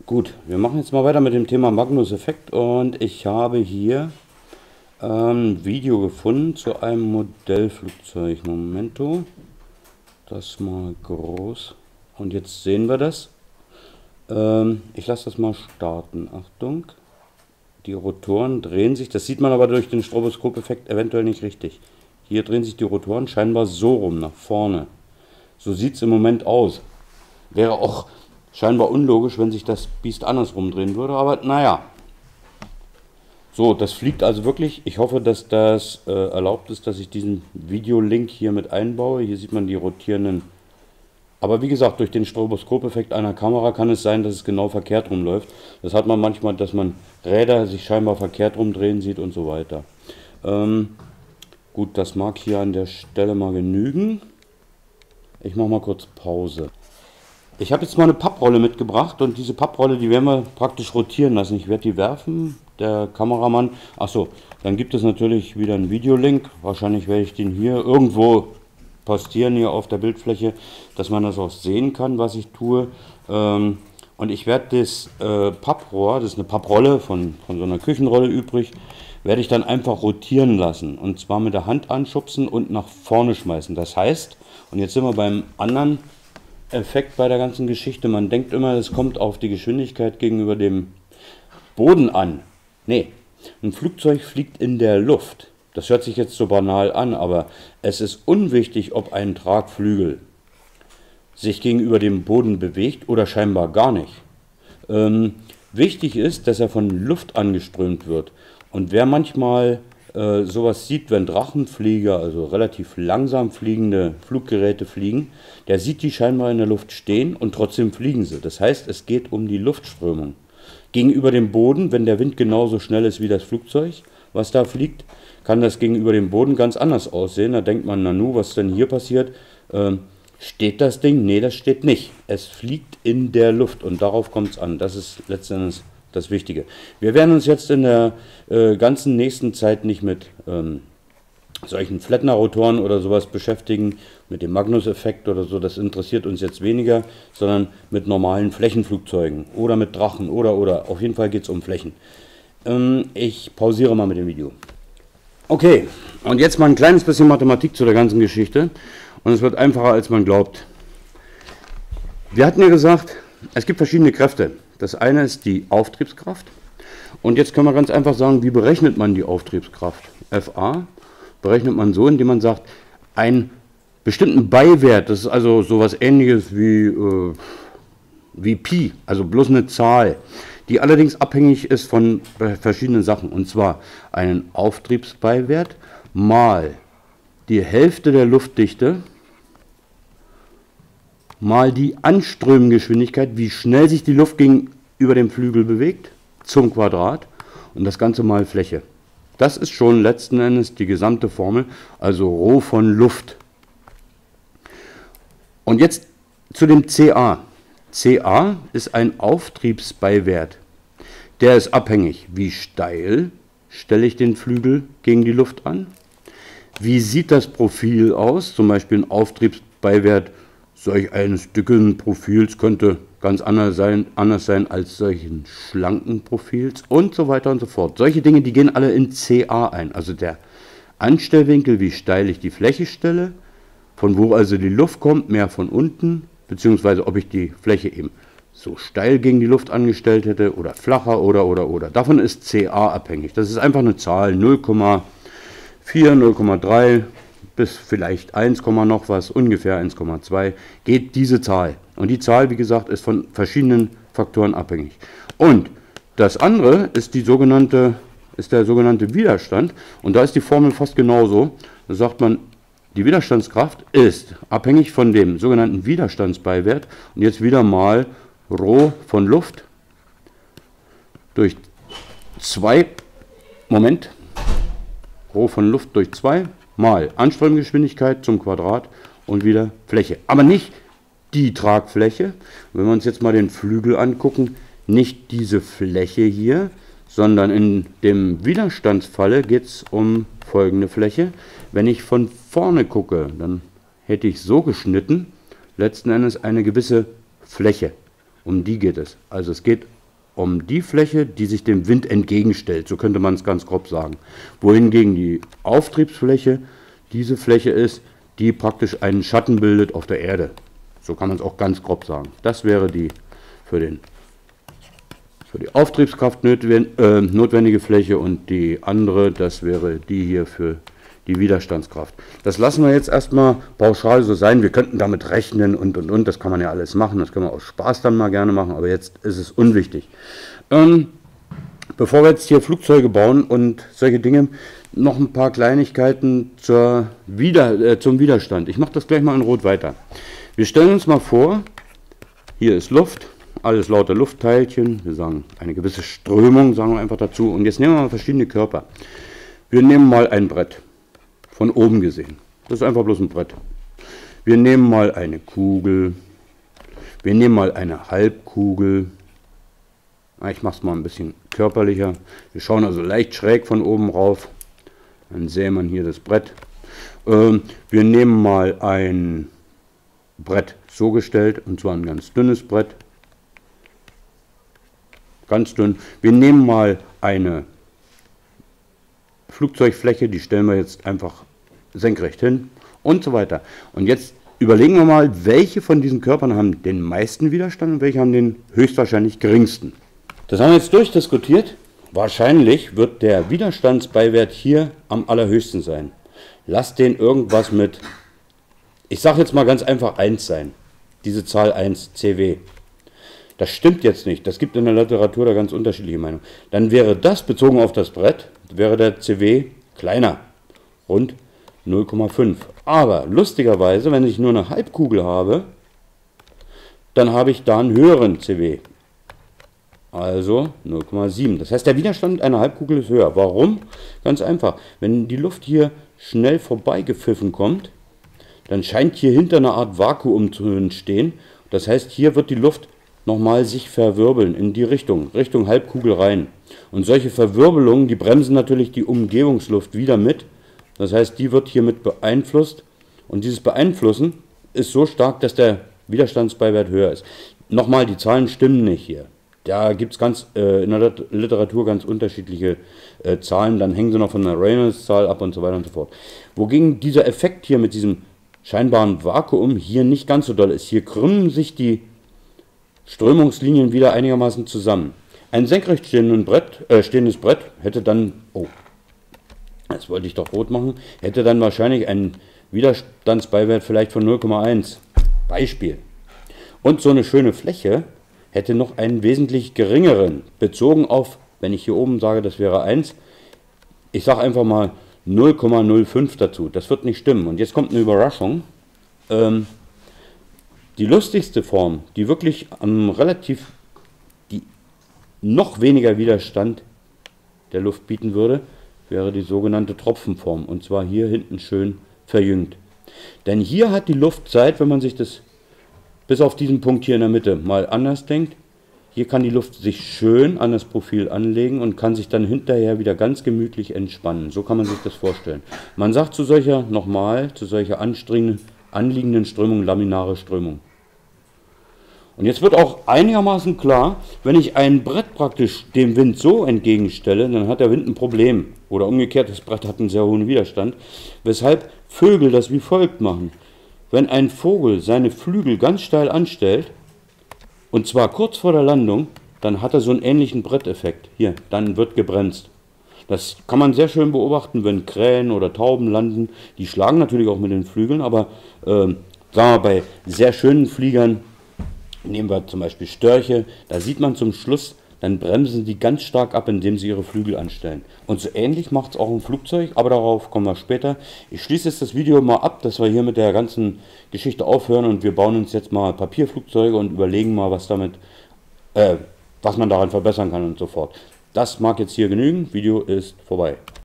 Gut, wir machen jetzt mal weiter mit dem Thema Magnus-Effekt und ich habe hier ein Video gefunden zu einem Modellflugzeug. Momento, das mal groß und jetzt sehen wir das. Ich lasse das mal starten. Achtung, die Rotoren drehen sich, das sieht man aber durch den Stroboskop-Effekt eventuell nicht richtig. Hier drehen sich die Rotoren scheinbar so rum, nach vorne. So sieht es im Moment aus. Wäre auch scheinbar unlogisch, wenn sich das Biest andersrum drehen würde, aber naja. So, das fliegt also wirklich. Ich hoffe, dass das erlaubt ist, dass ich diesen Videolink hier mit einbaue. Hier sieht man die rotierenden. Aber wie gesagt, durch den Stroboskop-Effekt einer Kamera kann es sein, dass es genau verkehrt rumläuft. Das hat man manchmal, dass man Räder sich scheinbar verkehrt rumdrehen sieht und so weiter. Gut, das mag hier an der Stelle mal genügen. Ich mache mal kurz Pause. Ich habe jetzt mal eine Papprolle mitgebracht und diese Papprolle, die werden wir praktisch rotieren lassen. Ich werde die werfen, der Kameramann. Achso, dann gibt es natürlich wieder einen Videolink. Wahrscheinlich werde ich den hier irgendwo postieren, hier auf der Bildfläche, dass man das auch sehen kann, was ich tue. Und ich werde das Papprohr, das ist eine Papprolle von so einer Küchenrolle übrig, werde ich dann einfach rotieren lassen. Und zwar mit der Hand anschubsen und nach vorne schmeißen. Das heißt, und jetzt sind wir beim anderen Effekt bei der ganzen Geschichte. Man denkt immer, es kommt auf die Geschwindigkeit gegenüber dem Boden an. Nee, ein Flugzeug fliegt in der Luft. Das hört sich jetzt so banal an, aber es ist unwichtig, ob ein Tragflügel sich gegenüber dem Boden bewegt oder scheinbar gar nicht. Wichtig ist, dass er von Luft angeströmt wird. Und wer manchmal sowas sieht, wenn Drachenflieger, also relativ langsam fliegende Fluggeräte fliegen, der sieht die scheinbar in der Luft stehen und trotzdem fliegen sie. Das heißt, es geht um die Luftströmung. Gegenüber dem Boden, wenn der Wind genauso schnell ist wie das Flugzeug, was da fliegt, kann das gegenüber dem Boden ganz anders aussehen. Da denkt man, Nanu, was denn hier passiert? Steht das Ding? Nee, das steht nicht. Es fliegt in der Luft und darauf kommt es an. Das ist letztendlich das Wichtige. Wir werden uns jetzt in der ganzen nächsten Zeit nicht mit solchen Flettner-Rotoren oder sowas beschäftigen, mit dem Magnus-Effekt oder so, das interessiert uns jetzt weniger, sondern mit normalen Flächenflugzeugen oder mit Drachen oder. Auf jeden Fall geht es um Flächen. Ich pausiere mal mit dem Video. Okay, und jetzt mal ein kleines bisschen Mathematik zu der ganzen Geschichte und es wird einfacher, als man glaubt. Wir hatten ja gesagt, es gibt verschiedene Kräfte. Das eine ist die Auftriebskraft und jetzt können wir ganz einfach sagen, wie berechnet man die Auftriebskraft? FA berechnet man so, indem man sagt, einen bestimmten Beiwert, das ist also sowas ähnliches wie Pi, also bloß eine Zahl, die allerdings abhängig ist von verschiedenen Sachen, und zwar einen Auftriebsbeiwert mal die Hälfte der Luftdichte mal die Anströmgeschwindigkeit, wie schnell sich die Luft gegenüber dem Flügel bewegt, zum Quadrat und das Ganze mal Fläche. Das ist schon letzten Endes die gesamte Formel, also Rho von Luft. Und jetzt zu dem CA. CA ist ein Auftriebsbeiwert. Der ist abhängig, wie steil stelle ich den Flügel gegen die Luft an, wie sieht das Profil aus, zum Beispiel ein Auftriebsbeiwert solch eines dicken Profils könnte ganz anders sein als solchen schlanken Profils und so weiter und so fort. Solche Dinge, die gehen alle in CA ein, also der Anstellwinkel, wie steil ich die Fläche stelle, von wo also die Luft kommt, mehr von unten, beziehungsweise ob ich die Fläche eben so steil gegen die Luft angestellt hätte oder flacher oder. Davon ist CA abhängig. Das ist einfach eine Zahl, 0,4, 0,3 bis vielleicht 1, noch was, ungefähr 1,2, geht diese Zahl. Und die Zahl, wie gesagt, ist von verschiedenen Faktoren abhängig. Und das andere ist der sogenannte Widerstand. Und da ist die Formel fast genauso. Da sagt man, die Widerstandskraft ist abhängig von dem sogenannten Widerstandsbeiwert. Und jetzt wieder mal Rho von Luft durch 2, Rho von Luft durch 2 mal Anströmgeschwindigkeit zum Quadrat und wieder Fläche. Aber nicht die Tragfläche. Wenn wir uns jetzt mal den Flügel angucken, nicht diese Fläche hier, sondern in dem Widerstandsfalle geht es um folgende Fläche. Wenn ich von vorne gucke, dann hätte ich so geschnitten, letzten Endes eine gewisse Fläche. Um die geht es. Also es geht um die Fläche, die sich dem Wind entgegenstellt. So könnte man es ganz grob sagen. Wohingegen die Auftriebsfläche diese Fläche ist, die praktisch einen Schatten bildet auf der Erde. So kann man es auch ganz grob sagen. Das wäre die für die Auftriebskraft notwendige Fläche und die andere, das wäre die hier für die Widerstandskraft. Das lassen wir jetzt erstmal pauschal so sein. Wir könnten damit rechnen und. Das kann man ja alles machen. Das können wir aus Spaß dann mal gerne machen, aber jetzt ist es unwichtig. Bevor wir jetzt hier Flugzeuge bauen und solche Dinge, noch ein paar Kleinigkeiten zum Widerstand. Ich mache das gleich mal in Rot weiter. Wir stellen uns mal vor, hier ist Luft, alles lauter Luftteilchen. Wir sagen eine gewisse Strömung, sagen wir einfach dazu. Und jetzt nehmen wir mal verschiedene Körper. Wir nehmen mal ein Brett. Von oben gesehen. Das ist einfach bloß ein Brett. Wir nehmen mal eine Kugel. Wir nehmen mal eine Halbkugel. Ich mache es mal ein bisschen körperlicher. Wir schauen also leicht schräg von oben rauf. Dann sähe man hier das Brett. Wir nehmen mal ein Brett so gestellt, und zwar ein ganz dünnes Brett. Ganz dünn. Wir nehmen mal eine Flugzeugfläche, die stellen wir jetzt einfach senkrecht hin und so weiter. Und jetzt überlegen wir mal, welche von diesen Körpern haben den meisten Widerstand und welche haben den höchstwahrscheinlich geringsten. Das haben wir jetzt durchdiskutiert. Wahrscheinlich wird der Widerstandsbeiwert hier am allerhöchsten sein. Lasst den irgendwas mit, ich sage jetzt mal ganz einfach 1 sein. Diese Zahl 1, CW. Das stimmt jetzt nicht. Das gibt in der Literatur da ganz unterschiedliche Meinungen. Dann wäre das bezogen auf das Brett, wäre der CW kleiner, rund 0,5. Aber lustigerweise, wenn ich nur eine Halbkugel habe, dann habe ich da einen höheren CW. Also 0,7. Das heißt, der Widerstand einer Halbkugel ist höher. Warum? Ganz einfach. Wenn die Luft hier schnell vorbeigepfiffen kommt, dann scheint hier hinter eine Art Vakuum zu entstehen. Das heißt, hier wird die Luft nochmal sich verwirbeln in die Richtung Halbkugel rein. Und solche Verwirbelungen, die bremsen natürlich die Umgebungsluft wieder mit. Das heißt, die wird hiermit beeinflusst. Und dieses Beeinflussen ist so stark, dass der Widerstandsbeiwert höher ist. Nochmal, die Zahlen stimmen nicht hier. Da gibt es in der Literatur ganz unterschiedliche Zahlen. Dann hängen sie noch von der Reynolds-Zahl ab und so weiter und so fort. Wogegen dieser Effekt hier mit diesem scheinbaren Vakuum hier nicht ganz so doll ist. Hier krümmen sich die Strömungslinien wieder einigermaßen zusammen. Ein senkrecht stehendes Brett hätte dann, das wollte ich doch rot machen, hätte dann wahrscheinlich einen Widerstandsbeiwert vielleicht von 0,1. Beispiel. Und so eine schöne Fläche hätte noch einen wesentlich geringeren, bezogen auf, wenn ich hier oben sage, das wäre 1, ich sage einfach mal 0,05 dazu. Das wird nicht stimmen. Und jetzt kommt eine Überraschung. Die lustigste Form, die wirklich die noch weniger Widerstand der Luft bieten würde, wäre die sogenannte Tropfenform. Und zwar hier hinten schön verjüngt. Denn hier hat die Luft Zeit, wenn man sich das bis auf diesen Punkt hier in der Mitte mal anders denkt, hier kann die Luft sich schön an das Profil anlegen und kann sich dann hinterher wieder ganz gemütlich entspannen. So kann man sich das vorstellen. Man sagt zu solcher anliegenden Strömung laminare Strömung. Und jetzt wird auch einigermaßen klar, wenn ich ein Brett praktisch dem Wind so entgegenstelle, dann hat der Wind ein Problem. Oder umgekehrt, das Brett hat einen sehr hohen Widerstand. Weshalb Vögel das wie folgt machen. Wenn ein Vogel seine Flügel ganz steil anstellt, und zwar kurz vor der Landung, dann hat er so einen ähnlichen Bretteffekt. Hier, dann wird gebremst. Das kann man sehr schön beobachten, wenn Krähen oder Tauben landen. Die schlagen natürlich auch mit den Flügeln, aber sagen wir bei sehr schönen Fliegern, nehmen wir zum Beispiel Störche, da sieht man zum Schluss, dann bremsen die ganz stark ab, indem sie ihre Flügel anstellen. Und so ähnlich macht es auch ein Flugzeug, aber darauf kommen wir später. Ich schließe jetzt das Video mal ab, dass wir hier mit der ganzen Geschichte aufhören und wir bauen uns jetzt mal Papierflugzeuge und überlegen mal, was man daran verbessern kann und so fort. Das mag jetzt hier genügen. Video ist vorbei.